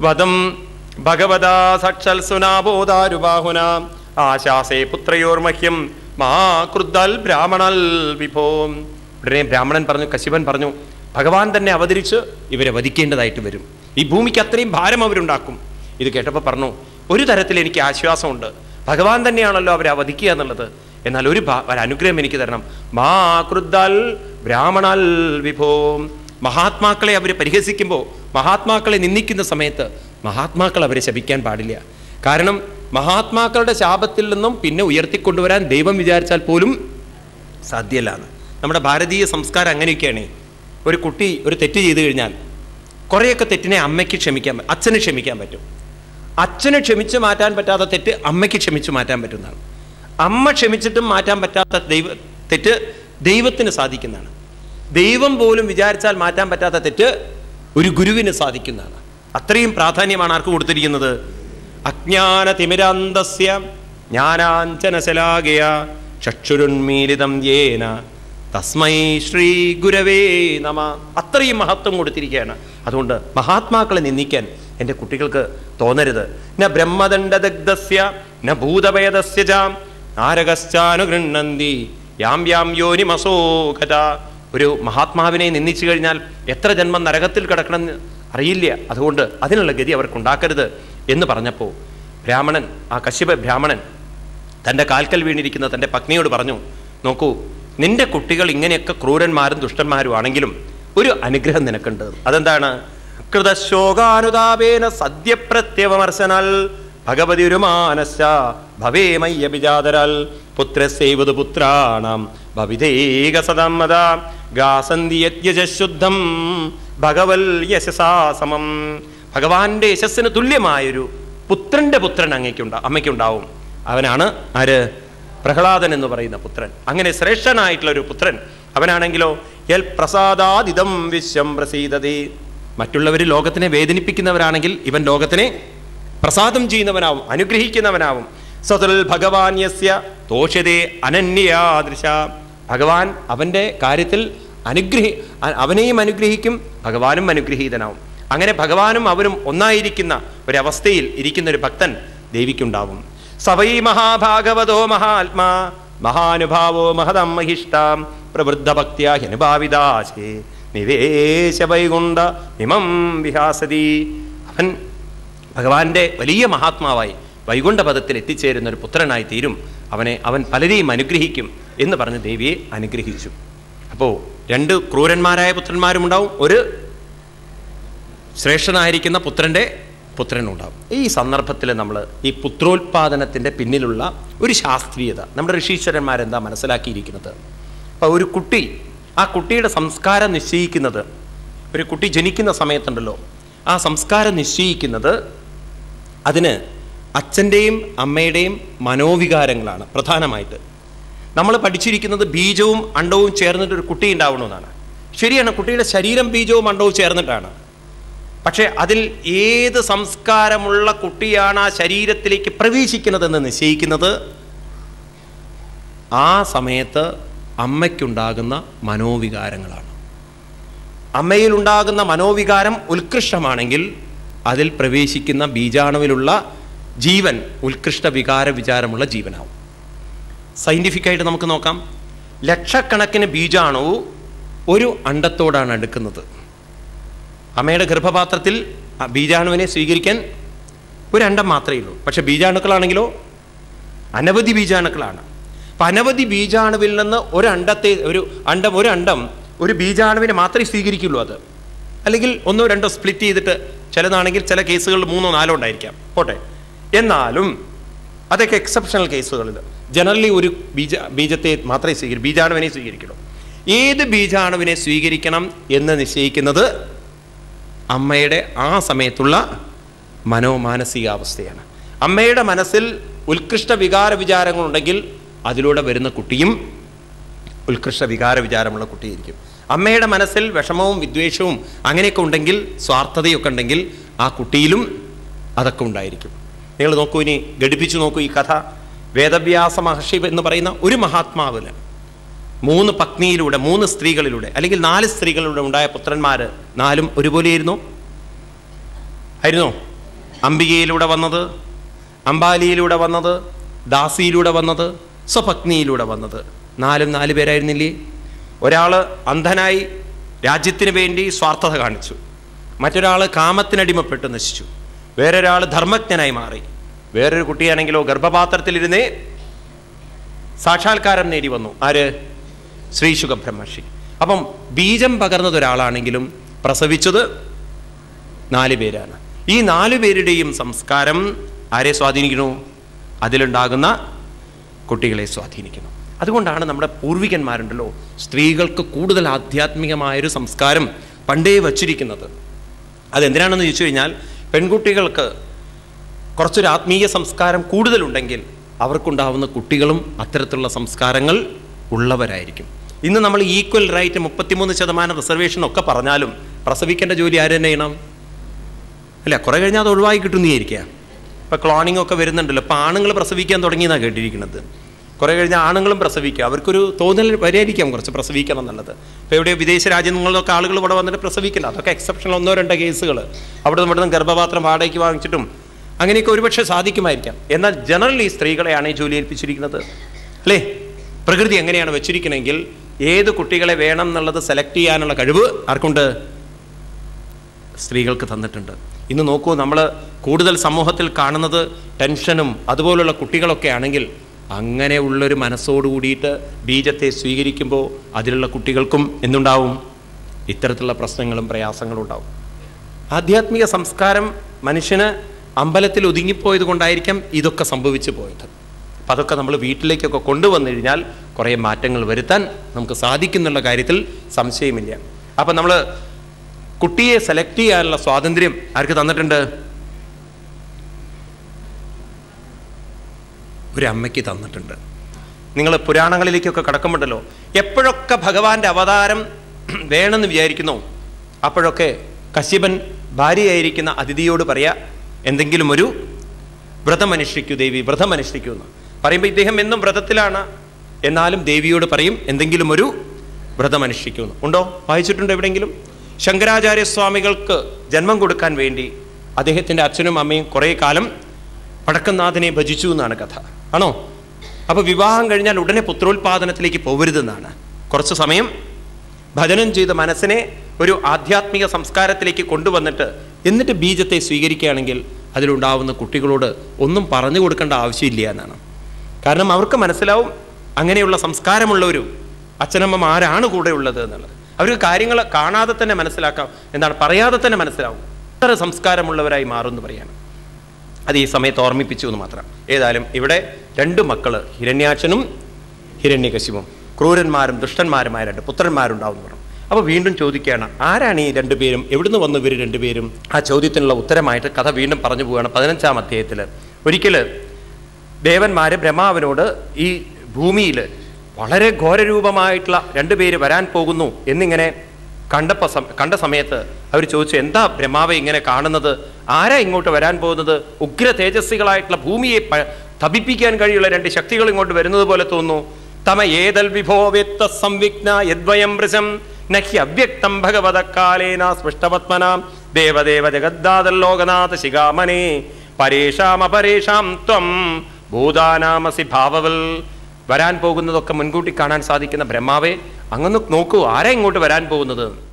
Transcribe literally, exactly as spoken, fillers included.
വദം ഭഗവതാ സക്ഷൽ സുനാബോധാരുബാഹുന ആശാസേ പുത്രയോർമഹ്യം മാ ക്രുദ്ധൽ ബ്രാഹ്മണൽ വിഭോ. ഉടനെ ബ്രാഹ്മണൻ പറഞ്ഞു, കശ്യപൻ പറഞ്ഞു, ഭഗവാൻ തന്നെ അവതരിച്ച് ഇവരെ വധിക്കേണ്ടതായിട്ട് വരും. ഈ ഭൂമിക്ക് അത്രയും ഭാരം അവരുണ്ടാക്കും. ഇത് കേട്ടപ്പോൾ പറഞ്ഞു, ഒരു തരത്തിൽ എനിക്ക് ആശ്വാസമുണ്ട്, ഭഗവാൻ തന്നെയാണല്ലോ അവരെ വധിക്കുക എന്നുള്ളത്. എന്നാൽ ഒരു ഒരു അനുഗ്രഹം എനിക്ക് തരണം. മാ ക്രുദ്ധൽ ബ്രാഹ്മണൽ വിഭോ. മഹാത്മാക്കളെ അവർ പരിഹസിക്കുമ്പോൾ, മഹാത്മാക്കളെ നിന്ദിക്കുന്ന സമയത്ത് മഹാത്മാക്കൾ അവരെ ശപിക്കാൻ പാടില്ല. കാരണം മഹാത്മാക്കളുടെ ശാപത്തിൽ നിന്നും പിന്നെ ഉയർത്തിക്കൊണ്ടുവരാൻ ദൈവം വിചാരിച്ചാൽ പോലും സാധ്യമല്ലാണ്. നമ്മുടെ ഭാരതീയ സംസ്കാരം അങ്ങനെയൊക്കെയാണ്. ഒരു കുട്ടി ഒരു തെറ്റ് ചെയ്തു കഴിഞ്ഞാൽ കുറേയൊക്കെ തെറ്റിനെ അമ്മയ്ക്ക് ക്ഷമിക്കാൻ, അച്ഛന് ക്ഷമിക്കാൻ പറ്റും. അച്ഛന് ക്ഷമിച്ച് മാറ്റാൻ പറ്റാത്ത തെറ്റ് അമ്മയ്ക്ക് ക്ഷമിച്ച് മാറ്റാൻ പറ്റുന്നതാണ്. അമ്മ ക്ഷമിച്ചിട്ടും മാറ്റാൻ പറ്റാത്ത ദൈവ തെറ്റ് ദൈവത്തിന് സാധിക്കുന്നതാണ്. ദൈവം പോലും വിചാരിച്ചാൽ മാറ്റാൻ പറ്റാത്ത തെറ്റ് ഒരു ഗുരുവിന് സാധിക്കുന്നതാണ്. അത്രയും പ്രാധാന്യമാണ് ആർക്ക് കൊടുത്തിരിക്കുന്നത്? അജ്ഞാന തിമിരാന്തസ്യ ജ്ഞാനാഞ്ജനശലാകയ ചക്ഷുരുന്മീലിതം യേന തസ്മൈ ശ്രീ ഗുരവേ നമ. അത്രയും മഹത്വം കൊടുത്തിരിക്കുകയാണ്. അതുകൊണ്ട് മഹാത്മാക്കളെ നിന്ദിക്കാൻ എൻ്റെ കുട്ടികൾക്ക് തോന്നരുത്. ന ബ്രഹ്മദണ്ഡദഗ്ധസ്യ ന ഭൂതഭേദസ്യ ച നാരകശ്ചാനുഗൃഹന്തി യാം യാം യോനിമസോഗത. ഒരു മഹാത്മാവിനെ നിന്ദിച്ചു കഴിഞ്ഞാൽ എത്ര ജന്മം നരകത്തിൽ കിടക്കണമെന്ന് അറിയില്ല. അതുകൊണ്ട് അതിനുള്ള ഗതി അവർക്കുണ്ടാക്കരുത് എന്ന് പറഞ്ഞപ്പോൾ ബ്രാഹ്മണൻ, ആ കശ്യപ ബ്രാഹ്മണൻ തൻ്റെ കാൽക്കൽ വീണിരിക്കുന്ന തൻ്റെ പത്നിയോട് പറഞ്ഞു, നോക്കൂ, നിന്റെ കുട്ടികൾ ഇങ്ങനെയൊക്കെ ക്രൂരന്മാരും ദുഷ്ടന്മാരും ആണെങ്കിലും ഒരു അനുഗ്രഹം നിനക്കുണ്ട്. അതെന്താണ്? കൃതശോകാനുതാപേന സദ്യപ്രത്യവമർശനാൽ ഭഗവതി ഒരു മാനസ ഭവേമയ്യഭിജാതരാൽ പുത്രസേവതു പുത്രാണാം ഭവിതേക സദാമത ഗാസന്തിയത്യജശുദ്ധം ഭഗവൽ യശസാ സമം. ഭഗവാന്റെ യശസ്സിന് തുല്യമായൊരു പുത്രന്റെ പുത്രൻ അങ്ങയ്ക്കുണ്ടാ അമ്മയ്ക്കുണ്ടാവും. അവനാണ് ആര്? പ്രഹ്ലാദൻ എന്ന് പറയുന്ന പുത്രൻ. അങ്ങനെ ശ്രേഷ്ഠനായിട്ടുള്ള ഒരു പുത്രൻ. അവനാണെങ്കിലോ യൽ പ്രസാദാദിതം വിശ്വം പ്രസീദതി. മറ്റുള്ളവർ ലോകത്തിനെ വേദനിപ്പിക്കുന്നവരാണെങ്കിൽ ഇവൻ ലോകത്തിനെ പ്രസാദം ചെയ്യുന്നവനാവും, അനുഗ്രഹിക്കുന്നവനാവും. സതുൽ ഭഗവാൻ യസ്യ തോഷ്യതേ അനന്യാദൃശ. ഭഗവാൻ അവൻ്റെ കാര്യത്തിൽ അനുഗ്രഹി അവനെയും അനുഗ്രഹിക്കും, ഭഗവാനും അനുഗ്രഹീതനാവും. അങ്ങനെ ഭഗവാനും അവരും ഒന്നായിരിക്കുന്ന ഒരവസ്ഥയിൽ ഇരിക്കുന്ന ഒരു ഭക്തൻ ദേവിക്കുണ്ടാവും. സവൈ മഹാഭാഗവതോ മഹാത്മാ മഹാനുഭാവോ മഹതം മഹിഷ്ടാം പ്രവൃദ്ധ ഭക്ത്യാ ഹ്യനുഭാവിദാശേ നിവേശ വൈകുണ്ഠ ഹിമം വിഹാസതി. അവൻ ഭഗവാന്റെ വലിയ മഹാത്മാവായി വൈകുണ്ഠപദത്തിൽ എത്തിച്ചേരുന്ന ഒരു പുത്രനായി തീരും. അവനെ അവൻ പലരെയും അനുഗ്രഹിക്കും എന്ന് പറഞ്ഞ് ദേവിയെ അനുഗ്രഹിച്ചു. അപ്പോൾ രണ്ട് ക്രൂരന്മാരായ പുത്രന്മാരും ഉണ്ടാവും, ഒരു ശ്രേഷ്ഠനായിരിക്കുന്ന പുത്രൻ്റെ പുത്രനുണ്ടാവും. ഈ സന്ദർഭത്തിൽ നമ്മൾ ഈ പുത്രോത്പാദനത്തിൻ്റെ പിന്നിലുള്ള ഒരു ശാസ്ത്രീയത നമ്മുടെ ഋഷീശ്വരന്മാരെന്താ മനസ്സിലാക്കിയിരിക്കുന്നത്? അപ്പോൾ ഒരു കുട്ടി, ആ കുട്ടിയുടെ സംസ്കാരം നിശ്ചയിക്കുന്നത്, ഒരു കുട്ടി ജനിക്കുന്ന സമയത്തുണ്ടല്ലോ, ആ സംസ്കാരം നിശ്ചയിക്കുന്നത് അതിന് അച്ഛൻ്റെയും അമ്മയുടെയും മനോവികാരങ്ങളാണ് പ്രധാനമായിട്ട്. നമ്മൾ പഠിച്ചിരിക്കുന്നത് ബീജവും അണ്ടവും ചേർന്നിട്ട് ഒരു കുട്ടി ഉണ്ടാവണമെന്നാണ്. ശരിയാണ്, കുട്ടിയുടെ ശരീരം ബീജവും അണ്ടവും ചേർന്നിട്ടാണ്. പക്ഷെ അതിൽ ഏത് സംസ്കാരമുള്ള കുട്ടിയാണ് ആ ശരീരത്തിലേക്ക് പ്രവേശിക്കുന്നതെന്ന് നിശ്ചയിക്കുന്നത് ആ സമയത്ത് അമ്മയ്ക്കുണ്ടാകുന്ന മനോവികാരങ്ങളാണ്. അമ്മയിലുണ്ടാകുന്ന മനോവികാരം ഉത്കൃഷ്ടമാണെങ്കിൽ അതിൽ പ്രവേശിക്കുന്ന ബീജാണുവിലുള്ള ജീവൻ ഉത്കൃഷ്ട വികാര വിചാരമുള്ള ജീവനാവും. സയൻറ്റിഫിക്കായിട്ട് നമുക്ക് നോക്കാം. ലക്ഷക്കണക്കിന് ബീജാണു ഒരു അണ്ടത്തോടാണ് അടുക്കുന്നത്. അമ്മയുടെ ഗർഭപാത്രത്തിൽ ബീജാണുവിനെ സ്വീകരിക്കാൻ ഒരു അണ്ടം മാത്രമേ ഉള്ളൂ. പക്ഷെ ബീജാണുക്കളാണെങ്കിലോ അനവധി ബീജാണുക്കളാണ്. അപ്പം അനവധി ബീജാണുവിൽ നിന്ന് ഒരു അണ്ടത്തെ ഒരു അണ്ടം ഒരു അണ്ടം ഒരു ബീജാണുവിനെ മാത്രമേ സ്വീകരിക്കുള്ളൂ. അത് അല്ലെങ്കിൽ ഒന്നോ രണ്ടോ സ്പ്ലിറ്റ് ചെയ്തിട്ട് ചിലതാണെങ്കിൽ ചില കേസുകളിൽ മൂന്നോ നാലോ ഉണ്ടായിരിക്കാം, പോട്ടെ. എന്നാലും അതൊക്കെ എക്സെപ്ഷണൽ കേസുകളിൽ ജനറലി ഒരു ബീജ ബീജത്തെ മാത്രമേ സ്വീകരിക്കൂ, ബീജാണുവിനെ സ്വീകരിക്കുള്ളൂ. ഏത് ബീജാണുവിനെ സ്വീകരിക്കണം എന്ന് നിശ്ചയിക്കുന്നത് അമ്മയുടെ ആ സമയത്തുള്ള മനോമാനസികാവസ്ഥയാണ്. അമ്മയുടെ മനസ്സിൽ ഉത്കൃഷ്ട വികാര വിചാരങ്ങളുണ്ടെങ്കിൽ അതിലൂടെ വരുന്ന കുട്ടിയും ഉത്കൃഷ്ട വികാര വിചാരമുള്ള കുട്ടിയായിരിക്കും. അമ്മയുടെ മനസ്സിൽ വിഷമവും വിദ്വേഷവും അങ്ങനെയൊക്കെ ഉണ്ടെങ്കിൽ, സ്വാർത്ഥതയൊക്കെ ഉണ്ടെങ്കിൽ ആ കുട്ടിയിലും അതൊക്കെ ഉണ്ടായിരിക്കും. നിങ്ങൾ നോക്കൂ, ഇനി ഘടിപ്പിച്ചു നോക്കൂ ഈ കഥ. വേദവ്യാസ മഹർഷി എന്ന് പറയുന്ന ഒരു മഹാത്മാവിന് മൂന്ന് പത്നിയിലൂടെ, മൂന്ന് സ്ത്രീകളിലൂടെ അല്ലെങ്കിൽ നാല് സ്ത്രീകളിലൂടെ ഉണ്ടായ പുത്രന്മാർ നാലും ഒരുപോലെയായിരുന്നു ആയിരുന്നോ? അംബികയിലൂടെ വന്നത്, അംബാലിയിലൂടെ വന്നത്, ദാസിയിലൂടെ വന്നത്, സ്വപത്നിയിലൂടെ വന്നത്. നാലും നാല് പേരായിരുന്നില്ലേ? ഒരാൾ അന്ധനായി രാജ്യത്തിന് വേണ്ടി സ്വാർത്ഥത കാണിച്ചു, മറ്റൊരാൾ കാമത്തിനടിമപ്പെട്ട് നശിച്ചു, വേറൊരാൾ ധർമ്മജ്ഞനായി മാറി, വേറൊരു കുട്ടിയാണെങ്കിലോ ഗർഭപാത്രത്തിലിരുന്നേ സാക്ഷാത്കാരം നേടി വന്നു. ആര്? ശ്രീ ശുഖബ്രഹ്മർഷി. അപ്പം ബീജം പകർന്നത് ഒരാളാണെങ്കിലും പ്രസവിച്ചത് നാല് പേരാണ്. ഈ നാലു പേരുടെയും സംസ്കാരം ആരെ സ്വാധീനിക്കുന്നു? അതിലുണ്ടാകുന്ന കുട്ടികളെ സ്വാധീനിക്കുന്നു. അതുകൊണ്ടാണ് നമ്മുടെ പൂർവികന്മാരുണ്ടല്ലോ സ്ത്രീകൾക്ക് കൂടുതൽ ആധ്യാത്മികമായൊരു സംസ്കാരം പണ്ടേ വച്ചിരിക്കുന്നത്. അതെന്തിനാണെന്ന് ചോദിച്ചു കഴിഞ്ഞാൽ, പെൺകുട്ടികൾക്ക് കുറച്ചൊരു ആത്മീയ സംസ്കാരം കൂടുതലുണ്ടെങ്കിൽ അവർക്കുണ്ടാവുന്ന കുട്ടികളും അത്തരത്തിലുള്ള സംസ്കാരങ്ങൾ ഉള്ളവരായിരിക്കും. ഇന്ന് നമ്മൾ ഈക്വൽ റൈറ്റ്, മുപ്പത്തിമൂന്ന് ശതമാനം റിസർവേഷൻ ഒക്കെ പറഞ്ഞാലും പ്രസവിക്കേണ്ട ജോലി ആര് തന്നെ ചെയ്യണം? അല്ല, കുറെ കഴിഞ്ഞാൽ അത് ഒഴിവായി കിട്ടുന്നതായിരിക്കുക. ഇപ്പം ക്ലോണിംഗ് ഒക്കെ വരുന്നുണ്ടല്ലോ. ഇപ്പം ആണുങ്ങൾ പ്രസവിക്കാൻ തുടങ്ങിയെന്നാണ് കേട്ടിരിക്കുന്നത്. കുറെ കഴിഞ്ഞാൽ ആണുങ്ങളും പ്രസവിക്കുക. അവർക്കൊരു തോന്നൽ വരെയായിരിക്കാം കുറച്ച് പ്രസവിക്കണം എന്നുള്ളത്. ഇപ്പോൾ എവിടെയോ വിദേശ രാജ്യങ്ങളിലൊക്കെ ആളുകൾ ഇവിടെ വന്നിട്ട് പ്രസവിക്കില്ല. അതൊക്കെ എക്സെപ്ഷണൽ ഒന്നോ രണ്ടോ കേസുകൾ. അവിടെ നിന്ന് ഗർഭപാത്രം വാടകയ്ക്ക് വാങ്ങിച്ചിട്ടും അങ്ങനെയൊക്കെ ഒരുപക്ഷെ സാധിക്കുമായിരിക്കാം. എന്നാൽ ജനറലി സ്ത്രീകളെയാണ് ഈ ജോലി ഏൽപ്പിച്ചിരിക്കുന്നത്, അല്ലേ? പ്രകൃതി എങ്ങനെയാണ് വെച്ചിരിക്കണമെങ്കിൽ ഏത് കുട്ടികളെ വേണം എന്നുള്ളത് സെലക്ട് ചെയ്യാനുള്ള കഴിവ് ആർക്കുണ്ട്? സ്ത്രീകൾക്ക് തന്നിട്ടുണ്ട്. ഇന്ന് നോക്കൂ, നമ്മൾ കൂടുതൽ സമൂഹത്തിൽ കാണുന്നത് ടെൻഷനും അതുപോലുള്ള കുട്ടികളൊക്കെ ആണെങ്കിൽ അങ്ങനെയുള്ളൊരു മനസ്സോട് കൂടിയിട്ട് ബീജത്തെ സ്വീകരിക്കുമ്പോൾ അതിലുള്ള കുട്ടികൾക്കും എന്തുണ്ടാവും? ഇത്തരത്തിലുള്ള പ്രശ്നങ്ങളും പ്രയാസങ്ങളും ഉണ്ടാവും. ആധ്യാത്മിക സംസ്കാരം മനുഷ്യന് അമ്പലത്തിൽ ഒതുങ്ങിപ്പോയത് കൊണ്ടായിരിക്കാം ഇതൊക്കെ സംഭവിച്ചു പോയത്. അപ്പം അതൊക്കെ നമ്മൾ വീട്ടിലേക്കൊക്കെ കൊണ്ടുവന്നു കഴിഞ്ഞാൽ കുറേ മാറ്റങ്ങൾ വരുത്താൻ നമുക്ക് സാധിക്കുന്നുള്ള കാര്യത്തിൽ സംശയമില്ല. അപ്പം നമ്മൾ കുട്ടിയെ സെലക്ട് ചെയ്യാനുള്ള സ്വാതന്ത്ര്യം ആർക്ക് തന്നിട്ടുണ്ട്? ഒരു അമ്മയ്ക്ക് തന്നിട്ടുണ്ട്. നിങ്ങൾ പുരാണങ്ങളിലേക്കൊക്കെ കടക്കുമ്പോണ്ടല്ലോ, എപ്പോഴൊക്കെ ഭഗവാന്റെ അവതാരം വേണമെന്ന് വിചാരിക്കുന്നു അപ്പോഴൊക്കെ കശ്യപൻ ഭാര്യയായിരിക്കുന്ന അതിഥിയോട് പറയാ, എന്തെങ്കിലും ഒരു വ്രതമനുഷ്ഠിക്കൂ ദേവി, വ്രതമനുഷ്ഠിക്കൂ എന്ന് പറയുമ്പോൾ ഇദ്ദേഹം എന്നും വ്രതത്തിലാണ്. എന്നാലും ദേവിയോട് പറയും എന്തെങ്കിലും ഒരു വ്രതമനുഷ്ഠിക്കൂ എന്ന്. ഉണ്ടോ? വായിച്ചിട്ടുണ്ടോ എവിടെയെങ്കിലും? ശങ്കരാചാര്യസ്വാമികൾക്ക് ജന്മം കൊടുക്കാൻ വേണ്ടി അദ്ദേഹത്തിൻ്റെ അച്ഛനും അമ്മയും കുറേ കാലം വടക്കനാഥനെ ഭജിച്ചു എന്നാണ് കഥ. ആണോ? അപ്പോൾ വിവാഹം കഴിഞ്ഞാൽ ഉടനെ പുത്രോത്പാദനത്തിലേക്ക് പോകരുതെന്നാണ്. കുറച്ച് സമയം ഭജനം ചെയ്ത് മനസ്സിനെ ഒരു ആധ്യാത്മിക സംസ്കാരത്തിലേക്ക് കൊണ്ടുവന്നിട്ട് എന്നിട്ട് ബീജത്തെ സ്വീകരിക്കുകയാണെങ്കിൽ അതിലുണ്ടാവുന്ന കുട്ടികളോട് ഒന്നും പറഞ്ഞു കൊടുക്കേണ്ട ആവശ്യമില്ല എന്നാണ്. കാരണം അവർക്ക് മനസ്സിലാവും അങ്ങനെയുള്ള സംസ്കാരമുള്ളവരും അച്ഛനമ്മമാരാണ് കൂടെ ഉള്ളത് എന്നുള്ളത്. അവർക്ക് കാര്യങ്ങൾ കാണാതെ തന്നെ മനസ്സിലാക്കാം, എന്താണ് പറയാതെ തന്നെ മനസ്സിലാവും. അത്ര സംസ്കാരമുള്ളവരായി മാറും എന്ന് പറയാണ്. അത് ഈ സമയത്ത് ഓർമ്മിപ്പിച്ചു എന്ന് മാത്രം. ഏതായാലും ഇവിടെ രണ്ട് മക്കള്, ഹിരണ്യാക്ഷനും ഹിരണ്യകശിപും, ക്രൂരന്മാരും ദുഷ്ടന്മാരുമായ രണ്ട് പുത്രന്മാരുണ്ടാവും എന്ന് പറഞ്ഞു. അപ്പോൾ വീണ്ടും ചോദിക്കുകയാണ്, ആരാണ് ഈ രണ്ടുപേരും, എവിടുന്ന് വന്നു ഇവർ രണ്ടുപേരും? ആ ചോദ്യത്തിനുള്ള ഉത്തരമായിട്ട് കഥ വീണ്ടും പറഞ്ഞു പോവുകയാണ്. പതിനഞ്ചാം അധ്യായത്തിൽ ഒരിക്കൽ ദേവന്മാര് ബ്രഹ്മാവിനോട് ഈ ഭൂമിയിൽ വളരെ ഘോരരൂപമായിട്ടുള്ള രണ്ടുപേര് വരാൻ പോകുന്നു എന്നിങ്ങനെ കണ്ടപ്പോൾ കണ്ട സമയത്ത് അവർ ചോദിച്ചു, എന്താ ബ്രഹ്മാവെ ഇങ്ങനെ കാണുന്നത്? ആരാ ഇങ്ങോട്ട് വരാൻ പോകുന്നത്? ഉഗ്ര തേജസ്വികളായിട്ടുള്ള ഭൂമിയെ തപിപ്പിക്കാൻ കഴിയുള്ള രണ്ട് ശക്തികൾ ഇങ്ങോട്ട് വരുന്നത് പോലെ തോന്നുന്നു. തമ ഏതൽ വിഭോ വ്യക്ത സംവിഘ്ന യദ്വയം വൃശം നഹ്യ അവ്യക്തം ഭഗവതക്കാലേന സ്പൃഷ്ടപത്മനാം ദേവദേവ ജഗദ്ദാതൽ ലോകനാഥ ശിഖാമണേ പരേഷാം അപരേഷാം ത്വം ഭൂതാനാമസി ഭാവവൽ. വരാൻ പോകുന്നതൊക്കെ മുൻകൂട്ടി കാണാൻ സാധിക്കുന്ന ബ്രഹ്മാവെ, അങ്ങൊന്ന് നോക്കൂ, ആരാ ഇങ്ങോട്ട് വരാൻ പോകുന്നത്?